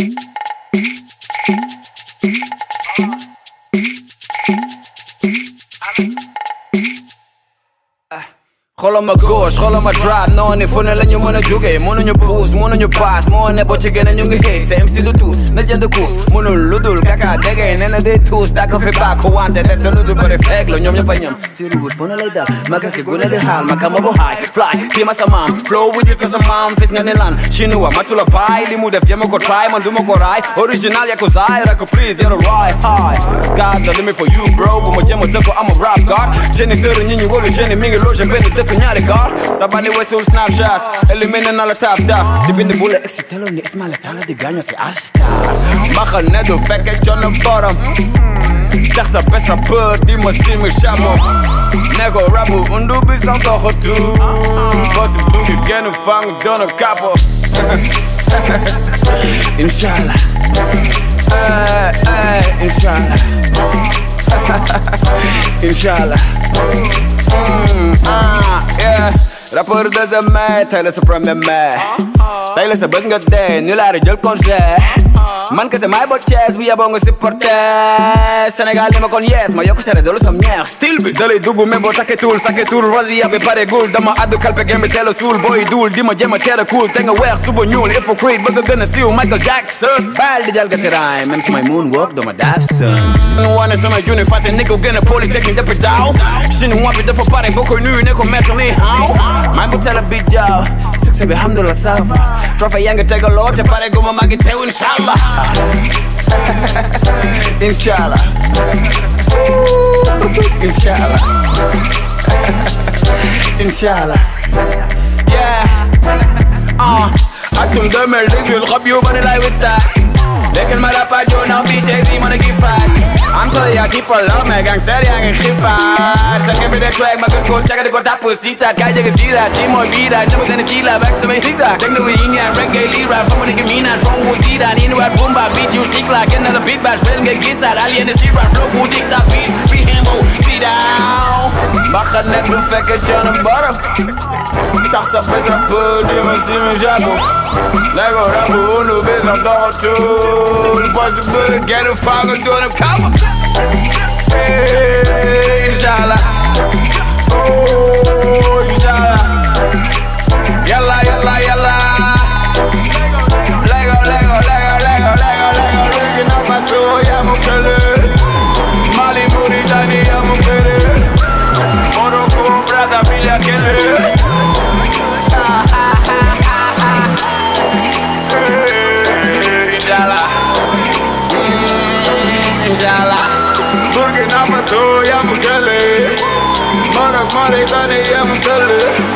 Xoolal ma gauche, xoolal ma droite, noonu fu ne la ñu mën a jógee mënuñu pousse mënuñu passe moo ne boo ci gën a ñu ngi hate sa MC du tuus na jënd course mënul lu dul kaka dégee nee na day tuus daa ko fi bàkk wante des lu dul bëri feeg la ñoom ñëpp a ñam si ruwut fu ne lay dal ma gàkki gune di xaal ma kama bu high fly kii ma sa maam flow with it sa maam fis nga ne lan chinois matu la baay li mu def jéem a ko try man du ma ko raay original ya ko zaay rek please you're right high sky's the limit for you bro bu ma jéem a tëkko am a rap god géniteur ñi ñu wóolu génie mi ngi loge benn dëkk ñaari gaar sabani wesul snapchat éliminer na la tap tap si bind bu la excitelo ni ismaila tala di gaaño si hashtag mbaxal ne du fekke coono borom tax sa bes rappeur di ma simi chamo ne ko rabu undu bi san toxo tu bosi blugi genu fang dono capo inshallah inshallah inshallah yeah. Rappeur deuxième mai, tey la sa premier mai tey la sa bés nga dee ñu laa di jël congé man kese maay bot Thiès bi yaboo nga supporter Sénégal li ma kon yees ma yokk sere doolu sam ñeex style bi dalay dugg même boo takke tuul rasi ya bi pare gul dama addu kalpe game bi teel a suul booy duul di ma jéem a teer a cool te nga weex suba ñuul hypocrite bëgg a gën a siiw Michael Jackson baal di jal gati raay même si may moonwalk dama Dabson wane sama junni fase ni ko gën a polytechnique depuis daaw chinois bi dafa pare boo koy nuyu ne ko maître ni haaw maa ngi teel a bi jaaw succès bi alhamdulillah ça va trophée yaa ngi tegaloo te pare gu ma maa ngi teew inshallah inshallah inshallah inshallah yeah atum 2018 xob yu bari lay wittaay lekkil ma la pajo na bi tey si mën a gi faat am so yaa people love me gangster yaa ngi xifaat sa kembi de track ma gën ko caga di ko tàpp siitaat kaay jege siitaat si mooy biiraat ñëpp seen siila bak samay xiitaat teg na wi yi ñaan rek ngay liiraat fa mu nekk miinaat fong mu siitaat ini waat bumba beat yu sikla kenn na la beat bash fel nga gisaat alien siiraat flow bu dik sa beach bi hembo si down mbaxat ne du fekk coono borom tax sa bés a peu di ma si mi jabo lego rabu unu bés a doxatul bosi bëgg genn faa nga doon ab kaba inshallah oh inshallah yalla yalla yalla lego lego lego lego lego lego Burkina Faso ya mu kele Mali Mauritanie ya mu kele Morocco Brazzaville ya kele inshallah inshallah Burkina Faso ya mu kele Morocco Mauritanie ya mu kele